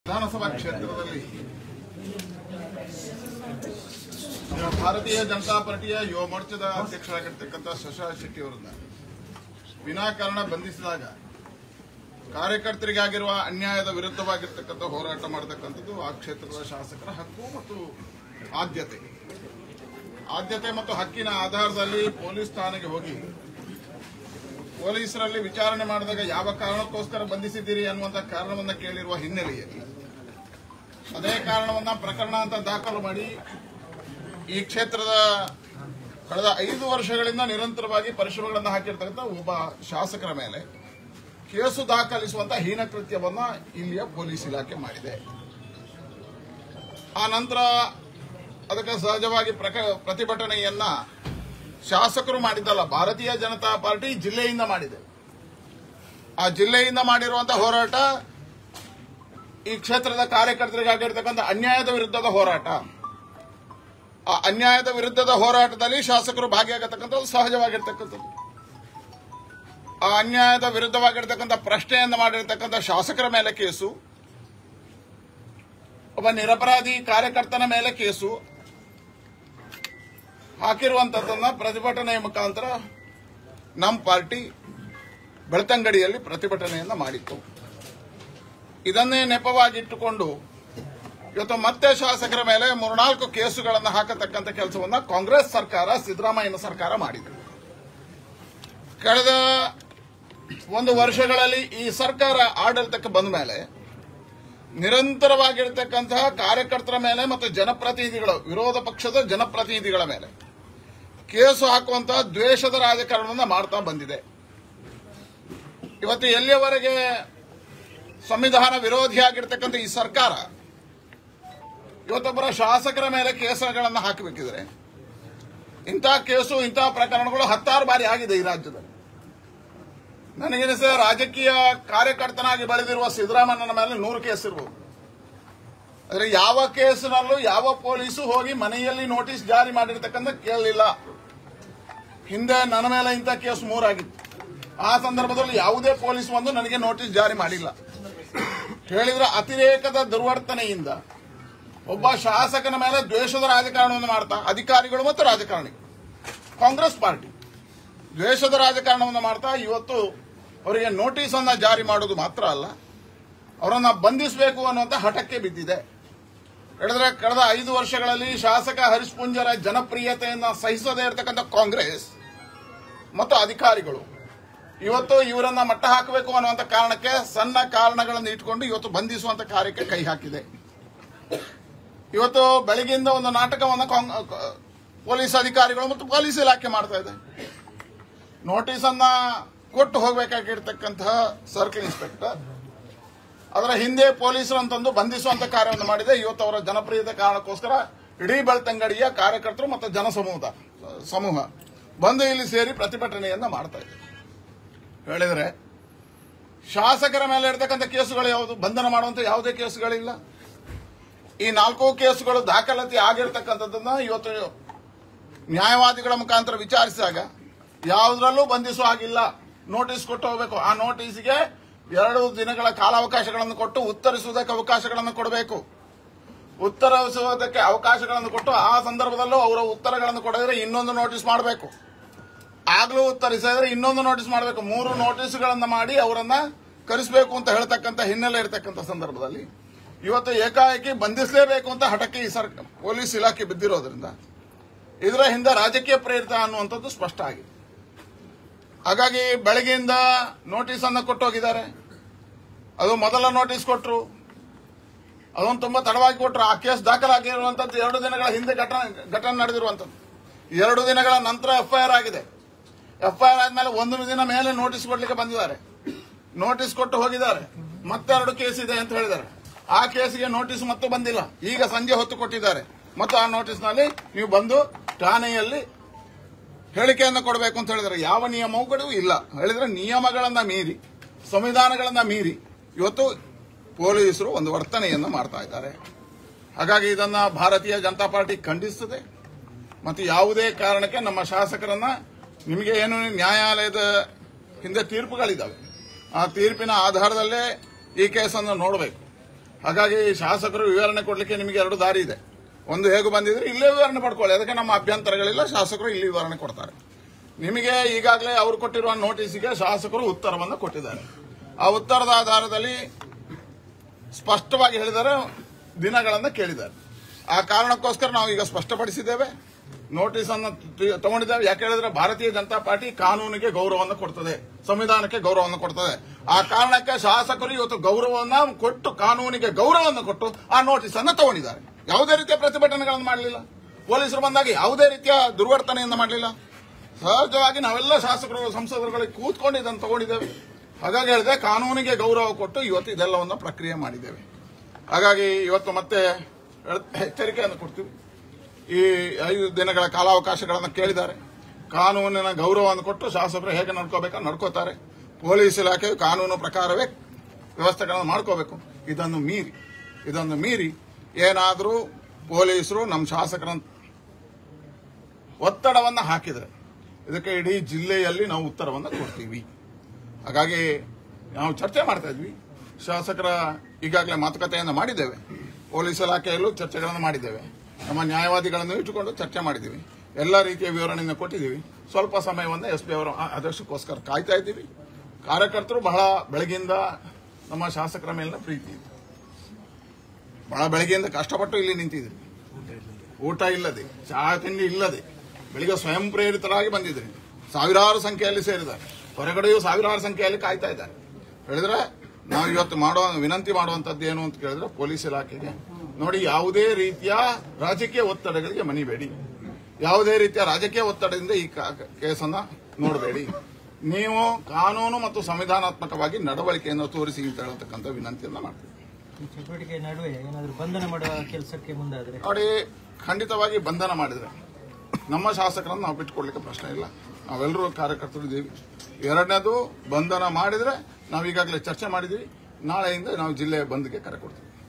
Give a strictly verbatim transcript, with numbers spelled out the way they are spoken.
ವಿಧಾನಸಭಾ ಕ್ಷೇತ್ರದಲ್ಲಿ ಭಾರತೀಯ ಜನತಾ ಪಾರ್ಟಿಯ ಯುವ ಮೋರ್ಚಾದ ಅಧ್ಯಕ್ಷರಾಗಿರ್ತಕ್ಕಂಥ ಶಶಾಂಕ್ ಶೆಟ್ಟಿ ಅವರನ್ನ ವಿನಾಕಾರಣ ಬಂಧಿಸಿದಾಗ ಕಾರ್ಯಕರ್ತರಿಗಾಗಿರುವ ಅನ್ಯಾಯದ ವಿರುದ್ಧವಾಗಿರ್ತಕ್ಕಂಥ ಹೋರಾಟ ಮಾಡತಕ್ಕಂಥದ್ದು ಆ ಕ್ಷೇತ್ರದ ಶಾಸಕರ ಹಕ್ಕು ಮತ್ತು ಆದ್ಯತೆ ಆದ್ಯತೆ ಮತ್ತು ಹಕ್ಕಿನ ಆಧಾರದಲ್ಲಿ ಪೊಲೀಸ್ ಠಾಣೆಗೆ ಹೋಗಿ ಪೊಲೀಸರಲ್ಲಿ ವಿಚಾರಣೆ ಮಾಡಿದಾಗ ಯಾವ ಕಾರಣಕ್ಕೋಸ್ಕರ ಬಂಧಿಸಿದ್ದೀರಿ ಅನ್ನುವಂಥ ಕಾರಣವನ್ನು ಕೇಳಿರುವ ಹಿನ್ನೆಲೆಯಲ್ಲಿ ಅದೇ ಕಾರಣವನ್ನ ಪ್ರಕರಣ ಅಂತ ದಾಖಲು ಮಾಡಿ ಈ ಕ್ಷೇತ್ರದ ಕಳೆದ ಐದು ವರ್ಷಗಳಿಂದ ನಿರಂತರವಾಗಿ ಪರಿಶ್ರಮಗಳನ್ನು ಹಾಕಿರ್ತಕ್ಕಂಥ ಒಬ್ಬ ಶಾಸಕರ ಮೇಲೆ ಕೇಸು ದಾಖಲಿಸುವಂತಹ ಹೀನಕೃತ್ಯವನ್ನ ಇಲ್ಲಿಯ ಪೊಲೀಸ್ ಇಲಾಖೆ ಮಾಡಿದೆ. ಆ ನಂತರ ಅದಕ್ಕೆ ಸಹಜವಾಗಿ ಪ್ರತಿಭಟನೆಯನ್ನ ಶಾಸಕರು ಮಾಡಿದ್ದಲ್ಲ, ಭಾರತೀಯ ಜನತಾ ಪಾರ್ಟಿ ಜಿಲ್ಲೆಯಿಂದ ಮಾಡಿದೆ. ಆ ಜಿಲ್ಲೆಯಿಂದ ಮಾಡಿರುವಂತಹ ಹೋರಾಟ ಈ ಕ್ಷೇತ್ರದ ಕಾರ್ಯಕರ್ತರಿಗಾಗಿರ್ತಕ್ಕಂಥ ಅನ್ಯಾಯದ ವಿರುದ್ಧದ ಹೋರಾಟ. ಆ ಅನ್ಯಾಯದ ವಿರುದ್ಧದ ಹೋರಾಟದಲ್ಲಿ ಶಾಸಕರು ಭಾಗಿಯಾಗತಕ್ಕಂಥದ್ದು ಸಹಜವಾಗಿರ್ತಕ್ಕಂಥದ್ದು. ಆ ಅನ್ಯಾಯದ ವಿರುದ್ಧವಾಗಿರ್ತಕ್ಕಂಥ ಪ್ರಶ್ನೆಯನ್ನು ಮಾಡಿರ್ತಕ್ಕಂಥ ಶಾಸಕರ ಮೇಲೆ ಕೇಸು, ಒಬ್ಬ ನಿರಪರಾಧಿ ಕಾರ್ಯಕರ್ತನ ಮೇಲೆ ಕೇಸು ಹಾಕಿರುವಂತದ್ದನ್ನ ಪ್ರತಿಭಟನೆಯ ಮುಖಾಂತರ ನಮ್ಮ ಪಾರ್ಟಿ ಬೆಳ್ತಂಗಡಿಯಲ್ಲಿ ಪ್ರತಿಭಟನೆಯನ್ನ ಮಾಡಿತ್ತು. ಇದನ್ನೇ ನೆಪವಾಗಿಟ್ಟುಕೊಂಡು ಇವತ್ತು ಮತ್ತೆ ಶಾಸಕರ ಮೇಲೆ ಮೂರ್ನಾಲ್ಕು ಕೇಸುಗಳನ್ನು ಹಾಕತಕ್ಕಂಥ ಕೆಲಸವನ್ನ ಕಾಂಗ್ರೆಸ್ ಸರ್ಕಾರ, ಸಿದ್ದರಾಮಯ್ಯನ ಸರ್ಕಾರ ಮಾಡಿದೆ. ಕಳೆದ ಒಂದು ವರ್ಷಗಳಲ್ಲಿ ಈ ಸರ್ಕಾರ ಆಡಳಿತಕ್ಕೆ ಬಂದ ಮೇಲೆ ನಿರಂತರವಾಗಿರ್ತಕ್ಕಂತಹ ಕಾರ್ಯಕರ್ತರ ಮೇಲೆ ಮತ್ತು ಜನಪ್ರತಿನಿಧಿಗಳು, ವಿರೋಧ ಪಕ್ಷದ ಜನಪ್ರತಿನಿಧಿಗಳ ಮೇಲೆ ಕೇಸು ಹಾಕುವಂತಹ ದ್ವೇಷದ ರಾಜಕಾರಣವನ್ನು ಮಾಡ್ತಾ ಬಂದಿದೆ. ಇವತ್ತು ಎಲ್ಲಿಯವರೆಗೆ ಸಂವಿಧಾನ ವಿರೋಧಿಯಾಗಿರ್ತಕ್ಕಂಥ ಈ ಸರ್ಕಾರ ಇವತ್ತೊಬ್ಬರ ಶಾಸಕರ ಮೇಲೆ ಕೇಸುಗಳನ್ನು ಹಾಕಬೇಕಿದ್ರೆ, ಇಂತಹ ಕೇಸು ಇಂತಹ ಪ್ರಕರಣಗಳು ಹತ್ತಾರು ಬಾರಿ ಆಗಿದೆ ಈ ರಾಜ್ಯದಲ್ಲಿ. ನನಗೇನಿಸಿದ ರಾಜಕೀಯ ಕಾರ್ಯಕರ್ತನಾಗಿ ಬೆಳೆದಿರುವ ಸಿದ್ದರಾಮಯ್ಯನ ಮೇಲೆ ನೂರು ಕೇಸ್ ಇರಬಹುದು. ಆದರೆ ಯಾವ ಕೇಸಿನಲ್ಲೂ ಯಾವ ಪೊಲೀಸು ಹೋಗಿ ಮನೆಯಲ್ಲಿ ನೋಟಿಸ್ ಜಾರಿ ಮಾಡಿರ್ತಕ್ಕಂಥ ಕೇಳಲಿಲ್ಲ. ಹಿಂದೆ ನನ್ನ ಮೇಲೆ ಇಂಥ ಕೇಸ್ ಮೂರಾಗಿತ್ತು. ಆ ಸಂದರ್ಭದಲ್ಲಿ ಯಾವುದೇ ಪೊಲೀಸ್ ಬಂದು ನನಗೆ ನೋಟಿಸ್ ಜಾರಿ ಮಾಡಿಲ್ಲ. ಹೇಳಿದ್ರೆ ಅತಿರೇಕದ ದುರ್ವರ್ತನೆಯಿಂದ ಒಬ್ಬ ಶಾಸಕನ ಮೇಲೆ ದ್ವೇಷದ ರಾಜಕಾರಣವನ್ನು ಮಾಡ್ತಾ ಅಧಿಕಾರಿಗಳು ಮತ್ತು ರಾಜಕಾರಣಿ ಕಾಂಗ್ರೆಸ್ ಪಾರ್ಟಿ ದ್ವೇಷದ ರಾಜಕಾರಣವನ್ನು ಮಾಡ್ತಾ ಇವತ್ತು ಅವರಿಗೆ ನೋಟಿಸ್ ಅನ್ನ ಜಾರಿ ಮಾಡುವುದು ಮಾತ್ರ ಅಲ್ಲ, ಅವರನ್ನ ಬಂಧಿಸಬೇಕು ಅನ್ನುವಂಥ ಹಠಕ್ಕೆ ಬಿದ್ದಿದೆ. ಹೇಳಿದ್ರೆ ಕಳೆದ ಐದು ವರ್ಷಗಳಲ್ಲಿ ಶಾಸಕ ಹರೀಶ್ ಪೂಂಜಾರ ಜನಪ್ರಿಯತೆಯನ್ನು ಸಹಿಸದೇ ಇರತಕ್ಕಂಥ ಕಾಂಗ್ರೆಸ್ ಮತ್ತು ಅಧಿಕಾರಿಗಳು ಇವತ್ತು ಇವರನ್ನ ಮಟ್ಟ ಹಾಕಬೇಕು ಅನ್ನುವಂಥ ಕಾರಣಕ್ಕೆ ಸಣ್ಣ ಕಾರಣಗಳನ್ನು ಇಟ್ಕೊಂಡು ಇವತ್ತು ಬಂಧಿಸುವಂತ ಕಾರ್ಯಕ್ಕೆ ಕೈ ಹಾಕಿದೆ. ಇವತ್ತು ಬೆಳಗ್ಗೆಯಿಂದ ಒಂದು ನಾಟಕವನ್ನು ಪೊಲೀಸ್ ಅಧಿಕಾರಿಗಳು ಮತ್ತು ಪೊಲೀಸ್ ಇಲಾಖೆ ಮಾಡ್ತಾ ಇದೆ. ನೋಟಿಸ್ ಅನ್ನ ಕೊಟ್ಟು ಹೋಗಬೇಕಾಗಿರ್ತಕ್ಕಂತಹ ಸರ್ಕಲ್ ಇನ್ಸ್ಪೆಕ್ಟರ್ ಅದರ ಹಿಂದೆ ಪೊಲೀಸರಂತಂದು ಬಂಧಿಸುವಂತ ಕಾರ್ಯವನ್ನು ಮಾಡಿದೆ. ಇವತ್ತು ಅವರ ಜನಪ್ರಿಯತೆ ಕಾರಣಕ್ಕೋಸ್ಕರ ಇಡೀ ಬೆಳ್ತಂಗಡಿಯ ಕಾರ್ಯಕರ್ತರು ಮತ್ತು ಜನಸಮೂಹ ಸಮೂಹ ಬಂದು ಇಲ್ಲಿ ಸೇರಿ ಪ್ರತಿಭಟನೆಯನ್ನ ಮಾಡ್ತಾ ಇದೆ. ಹೇಳಿದ್ರೆ ಶಾಸಕರ ಮೇಲೆ ಇರತಕ್ಕಂಥ ಕೇಸುಗಳು ಯಾವುದು? ಬಂಧನ ಮಾಡುವಂತ ಯಾವುದೇ ಕೇಸುಗಳಿಲ್ಲ. ಈ ನಾಲ್ಕು ಕೇಸುಗಳು ದಾಖಲಾತಿ ಆಗಿರ್ತಕ್ಕಂಥದ್ದನ್ನ ಇವತ್ತು ನ್ಯಾಯವಾದಿಗಳ ಮುಖಾಂತರ ವಿಚಾರಿಸಿದಾಗ ಯಾವುದರಲ್ಲೂ ಬಂಧಿಸುವ ಹಾಗಿಲ್ಲ, ನೋಟಿಸ್ ಕೊಟ್ಟು ಹೋಗಬೇಕು. ಆ ನೋಟಿಸ್ಗೆ ಎರಡು ದಿನಗಳ ಕಾಲಾವಕಾಶಗಳನ್ನು ಕೊಟ್ಟು ಉತ್ತರಿಸುವುದಕ್ಕೆ ಅವಕಾಶಗಳನ್ನು ಕೊಡಬೇಕು. ಉತ್ತರಿಸುವುದಕ್ಕೆ ಅವಕಾಶಗಳನ್ನು ಕೊಟ್ಟು ಆ ಸಂದರ್ಭದಲ್ಲೂ ಅವರ ಉತ್ತರಗಳನ್ನು ಕೊಡಿದ್ರೆ ಇನ್ನೊಂದು ನೋಟಿಸ್ ಮಾಡಬೇಕು. ಆಗ್ಲೂ ಉತ್ತರಿಸಿದ್ರೆ ಇನ್ನೊಂದು ನೋಟಿಸ್ ಮಾಡಬೇಕು. ಮೂರು ನೋಟಿಸ್ಗಳನ್ನು ಮಾಡಿ ಅವರನ್ನ ಕರೆಸಬೇಕು ಅಂತ ಹೇಳ್ತಕ್ಕಂಥ ಹಿನ್ನೆಲೆ ಇರತಕ್ಕಂಥ ಸಂದರ್ಭದಲ್ಲಿ ಇವತ್ತು ಏಕಾಏಕಿ ಬಂಧಿಸಲೇಬೇಕು ಅಂತ ಹಠಕ್ಕೆ ಈ ಸರ್ಕಾರ ಪೊಲೀಸ್ ಇಲಾಖೆ ಬಿದ್ದಿರೋದ್ರಿಂದ ಇದರ ಹಿಂದೆ ರಾಜಕೀಯ ಪ್ರೇರಿತ ಅನ್ನುವಂಥದ್ದು ಸ್ಪಷ್ಟ ಆಗಿದೆ. ಹಾಗಾಗಿ ಬೆಳಗ್ಗೆಯಿಂದ ನೋಟಿಸ್ ಅನ್ನು ಕೊಟ್ಟು ಹೋಗಿದ್ದಾರೆ. ಅದು ಮೊದಲ ನೋಟಿಸ್ ಕೊಟ್ಟರು, ಅದೊಂದು ತುಂಬಾ ತಡವಾಗಿ ಕೊಟ್ಟರು. ಆ ಕೇಸ್ ದಾಖಲಾಗಿರುವಂತದ್ದು ಎರಡು ದಿನಗಳ ಹಿಂದೆ ಘಟನೆ ಘಟನೆ ನಡೆದಿರುವಂತದ್ದು. ಎರಡು ದಿನಗಳ ನಂತರ ಎಫ್ಐಆರ್ ಆಗಿದೆ. ಎಫ್ಐಆರ್ ಆದ್ಮೇಲೆ ಒಂದು ದಿನ ಮೇಲೆ ನೋಟಿಸ್ ಕೊಡ್ಲಿಕ್ಕೆ ಬಂದಿದ್ದಾರೆ. ನೋಟಿಸ್ ಕೊಟ್ಟು ಹೋಗಿದ್ದಾರೆ. ಮತ್ತೆರಡು ಕೇಸ್ ಇದೆ ಅಂತ ಹೇಳಿದ್ದಾರೆ. ಆ ಕೇಸಿಗೆ ನೋಟಿಸ್ ಮತ್ತು ಬಂದಿಲ್ಲ. ಈಗ ಸಂಜೆ ಹೊತ್ತು ಕೊಟ್ಟಿದ್ದಾರೆ. ಮತ್ತು ಆ ನೋಟಿಸ್ನಲ್ಲಿ ನೀವು ಬಂದು ಠಾಣೆಯಲ್ಲಿ ಹೇಳಿಕೆಯನ್ನು ಕೊಡಬೇಕು ಅಂತ ಹೇಳಿದ್ದಾರೆ. ಯಾವ ನಿಯಮಗಳು ಇಲ್ಲ. ಹೇಳಿದ್ರೆ ನಿಯಮಗಳನ್ನ ಮೀರಿ, ಸಂವಿಧಾನಗಳನ್ನ ಮೀರಿ ಇವತ್ತು ಪೊಲೀಸರು ಒಂದು ವರ್ತನೆಯನ್ನು ಮಾಡ್ತಾ ಇದ್ದಾರೆ. ಹಾಗಾಗಿ ಇದನ್ನ ಭಾರತೀಯ ಜನತಾ ಪಾರ್ಟಿ ಖಂಡಿಸುತ್ತದೆ. ಮತ್ತು ಯಾವುದೇ ಕಾರಣಕ್ಕೆ ನಮ್ಮ ಶಾಸಕರನ್ನ, ನಿಮಗೆ ಏನು ನ್ಯಾಯಾಲಯದ ಹಿಂದೆ ತೀರ್ಪುಗಳಿದ್ದಾವೆ, ಆ ತೀರ್ಪಿನ ಆಧಾರದಲ್ಲೇ ಈ ಕೇಸನ್ನು ನೋಡಬೇಕು. ಹಾಗಾಗಿ ಶಾಸಕರು ವಿವರಣೆ ಕೊಡ್ಲಿಕ್ಕೆ ನಿಮಗೆ ಎರಡು ದಾರಿ ಇದೆ. ಒಂದು ಹೇಗೆ ಬಂದಿದ್ರೆ ಇಲ್ಲೇ ವಿವರಣೆ ಪಡ್ಕೊಳ್ಳಿ, ಅದಕ್ಕೆ ನಮ್ಮ ಅಭ್ಯಂತರಗಳಿಲ್ಲ. ಶಾಸಕರು ಇಲ್ಲಿ ವಿವರಣೆ ಕೊಡ್ತಾರೆ. ನಿಮಗೆ ಈಗಾಗಲೇ ಅವರು ಕೊಟ್ಟಿರುವ ನೋಟಿಸ್ಗೆ ಶಾಸಕರು ಉತ್ತರವನ್ನು ಕೊಟ್ಟಿದ್ದಾರೆ. ಆ ಉತ್ತರದ ಆಧಾರದಲ್ಲಿ ಸ್ಪಷ್ಟವಾಗಿ ಹೇಳಿದರೆ ದಿನಗಳನ್ನು ಕೇಳಿದ್ದಾರೆ. ಆ ಕಾರಣಕ್ಕೋಸ್ಕರ ನಾವು ಈಗ ಸ್ಪಷ್ಟಪಡಿಸಿದ್ದೇವೆ, ನೋಟಿಸ್ ಅನ್ನು ತಗೊಂಡಿದ್ದೇವೆ. ಯಾಕೆ ಹೇಳಿದ್ರೆ ಭಾರತೀಯ ಜನತಾ ಪಾರ್ಟಿ ಕಾನೂನಿಗೆ ಗೌರವವನ್ನು ಕೊಡ್ತದೆ, ಸಂವಿಧಾನಕ್ಕೆ ಗೌರವವನ್ನು ಕೊಡ್ತದೆ. ಆ ಕಾರಣಕ್ಕೆ ಶಾಸಕರು ಇವತ್ತು ಗೌರವವನ್ನು ಕೊಟ್ಟು, ಕಾನೂನಿಗೆ ಗೌರವವನ್ನು ಕೊಟ್ಟು ಆ ನೋಟಿಸ್ ಅನ್ನು ತಗೊಂಡಿದ್ದಾರೆ. ಯಾವುದೇ ರೀತಿಯ ಪ್ರತಿಭಟನೆಗಳನ್ನು ಮಾಡಲಿಲ್ಲ. ಪೊಲೀಸರು ಬಂದಾಗ ಯಾವುದೇ ರೀತಿಯ ದುರ್ವರ್ತನೆಯಿಂದ ಮಾಡಲಿಲ್ಲ. ಸಹಜವಾಗಿ ನಾವೆಲ್ಲ ಶಾಸಕರು, ಸಂಸದರುಗಳಿಗೆ ಕೂತ್ಕೊಂಡು ಇದನ್ನು ತಗೊಂಡಿದ್ದೇವೆ. ಹಾಗಾಗಿ ಹೇಳಿದೆ, ಕಾನೂನಿಗೆ ಗೌರವ ಕೊಟ್ಟು ಇವತ್ತು ಇದೆಲ್ಲವನ್ನು ಪ್ರಕ್ರಿಯೆ ಮಾಡಿದ್ದೇವೆ. ಹಾಗಾಗಿ ಇವತ್ತು ಮತ್ತೆ ಎಚ್ಚರಿಕೆಯನ್ನು ಕೊಡ್ತೀವಿ. ಈ ಐದು ದಿನಗಳ ಕಾಲಾವಕಾಶಗಳನ್ನು ಕೇಳಿದ್ದಾರೆ. ಕಾನೂನಿನ ಗೌರವವನ್ನು ಕೊಟ್ಟು ಶಾಸಕರು ಹೇಗೆ ನಡ್ಕೋಬೇಕು ನಡ್ಕೋತಾರೆ. ಪೊಲೀಸ್ ಇಲಾಖೆಯು ಕಾನೂನು ಪ್ರಕಾರವೇ ವ್ಯವಸ್ಥೆಗಳನ್ನು ಮಾಡ್ಕೋಬೇಕು. ಇದನ್ನು ಮೀರಿ ಇದನ್ನು ಮೀರಿ ಏನಾದರೂ ಪೊಲೀಸರು ನಮ್ಮ ಶಾಸಕರ ಒತ್ತಡವನ್ನು ಹಾಕಿದರೆ ಇದಕ್ಕೆ ಇಡೀ ಜಿಲ್ಲೆಯಲ್ಲಿ ನಾವು ಉತ್ತರವನ್ನು ಕೊಡ್ತೀವಿ. ಹಾಗಾಗಿ ನಾವು ಚರ್ಚೆ ಮಾಡ್ತಾ ಇದ್ವಿ. ಶಾಸಕರ ಈಗಾಗಲೇ ಮಾತುಕತೆಯನ್ನು ಮಾಡಿದ್ದೇವೆ. ಪೊಲೀಸ್ ಇಲಾಖೆಯಲ್ಲೂ ಚರ್ಚೆಗಳನ್ನು ಮಾಡಿದ್ದೇವೆ. ನಮ್ಮ ನ್ಯಾಯವಾದಿಗಳನ್ನು ಇಟ್ಟುಕೊಂಡು ಚರ್ಚೆ ಮಾಡಿದ್ದೀವಿ. ಎಲ್ಲ ರೀತಿಯ ವಿವರಣೆಯನ್ನು ಕೊಟ್ಟಿದ್ದೀವಿ. ಸ್ವಲ್ಪ ಸಮಯವನ್ನು ಎಸ್ ಪಿ ಅವರ ಆದೇಶಕ್ಕೋಸ್ಕರ ಕಾಯ್ತಾ ಇದ್ದೀವಿ. ಕಾರ್ಯಕರ್ತರು ಬಹಳ ಬೆಳಗ್ಗೆಯಿಂದ ನಮ್ಮ ಶಾಸಕರ ಮೇಲಿನ ಪ್ರೀತಿ ಇದೆ. ಬಹಳ ಬೆಳಗ್ಗೆಯಿಂದ ಕಷ್ಟಪಟ್ಟು ಇಲ್ಲಿ ನಿಂತಿದ್ರಿ. ಊಟ ಇಲ್ಲದೆ, ಚಹಾ ತಿಂಡಿ ಇಲ್ಲದೆ, ಬೆಳಿಗ್ಗೆ ಸ್ವಯಂ ಪ್ರೇರಿತರಾಗಿ ಬಂದಿದ್ರಿ. ಸಾವಿರಾರು ಸಂಖ್ಯೆಯಲ್ಲಿ ಸೇರಿದ್ದಾರೆ. ಹೊರಗಡೆಯೂ ಸಾವಿರಾರು ಸಂಖ್ಯೆಯಲ್ಲಿ ಕಾಯ್ತಾ ಇದ್ದಾರೆ. ಹೇಳಿದ್ರೆ ನಾವು ಇವತ್ತು ಮಾಡುವ ವಿನಂತಿ ಮಾಡುವಂತದ್ದು ಏನು ಅಂತ ಕೇಳಿದ್ರೆ, ಪೊಲೀಸ್ ಇಲಾಖೆಗೆ ನೋಡಿ, ಯಾವುದೇ ರೀತಿಯ ರಾಜಕೀಯ ಒತ್ತಡಗಳಿಗೆ ಮಣಿಬೇಡಿ. ಯಾವುದೇ ರೀತಿಯ ರಾಜಕೀಯ ಒತ್ತಡದಿಂದ ಈ ಕೇಸನ್ನ ನೋಡಬೇಡಿ. ನೀವು ಕಾನೂನು ಮತ್ತು ಸಂವಿಧಾನಾತ್ಮಕವಾಗಿ ನಡವಳಿಕೆಯನ್ನು ತೋರಿಸಿ ಅಂತ ಹೇಳತಕ್ಕಂಥ ವಿನಂತಿಯನ್ನ ಮಾಡ್ತೀವಿ. ಚಟುವಟಿಕೆ ನಡುವೆ ಏನಾದರೂ ಬಂಧನ ಮಾಡುವ ಕೆಲಸಕ್ಕೆ ಮುಂದಾದ್ರೆ ನೋಡಿ, ಖಂಡಿತವಾಗಿ ಬಂಧನ ಮಾಡಿದ್ರೆ ನಮ್ಮ ಶಾಸಕರನ್ನು ನಾವು ಬಿಟ್ಟುಕೊಡ್ಲಿಕ್ಕೆ ಪ್ರಶ್ನೆ ಇಲ್ಲ. ನಾವೆಲ್ಲರೂ ಕಾರ್ಯಕರ್ತರು ಇದ್ದೀವಿ. ಎರಡನೇದು, ಬಂಧನ ಮಾಡಿದ್ರೆ ನಾವು ಈಗಾಗಲೇ ಚರ್ಚೆ ಮಾಡಿದ್ದೀವಿ. ನಾಳೆಯಿಂದ ನಾವು ಜಿಲ್ಲೆಯ ಬಂದ್ಗೆ ಕರೆ ಕೊಡ್ತೀವಿ.